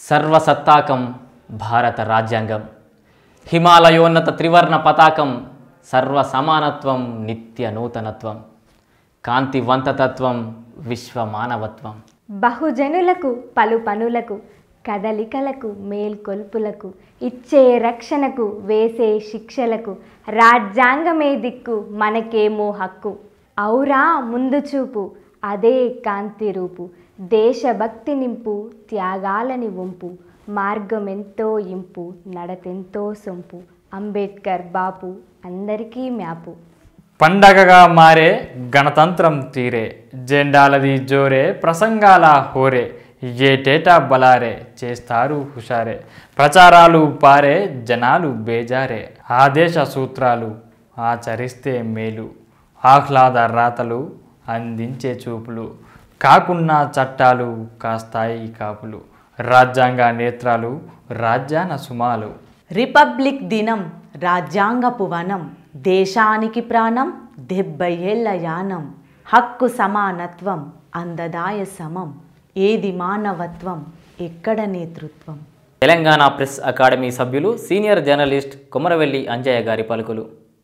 సర్వసత్తాకం భారత రాజ్యాంగం, హిమాలయోన్నత త్రివర్ణ పతాకం, సర్వ సమానత్వం నిత్య నూతనత్వం, కాంతివంతతత్వం విశ్వమానవత్వం. బహుజనులకు పలు పనులకు కదలికలకు మేల్కొల్పులకు ఇచ్చే రక్షణకు వేసే శిక్షలకు రాజ్యాంగమే దిక్కు మనకేమో హక్కు. ఔరా ముందు చూపు అదే కాంతి రూపు, దేశభక్తి నింపు త్యాగాలని వంపు, మార్గమెంతో ఇంపు నడతెంతో సొంపు, అంబేద్కర్ బాపు అందరికీ మ్యాపు. పండగగా మారే గణతంత్రం తీరే, జెండాలది జోరే ప్రసంగాల హోరే, ఏటేటా బలారే చేస్తారు హుషారే, ప్రచారాలు పారే జనాలు బేజారే, ఆదేశ సూత్రాలు ఆచరిస్తే మేలు, ఆహ్లాద రాతలు అందించే చూపులు, కాకున్నా చట్టాలు కాస్తాయి కాపులు, రాజ్యాంగ నేత్రాలు రాజ్యాన సుమాలు. రిపబ్లిక్ దినం రాజ్యాంగపు వనం, దేశానికి ప్రాణం 70 ఏళ్ల యానం, హక్కు సమానత్వం అందదాయ సమం, ఏది మానవత్వం ఎక్కడ నేతృత్వం. తెలంగాణ ప్రెస్ అకాడమీ సభ్యులు సీనియర్ జర్నలిస్ట్ కొమరవెల్లి అంజయ్య గారి పలుకులు.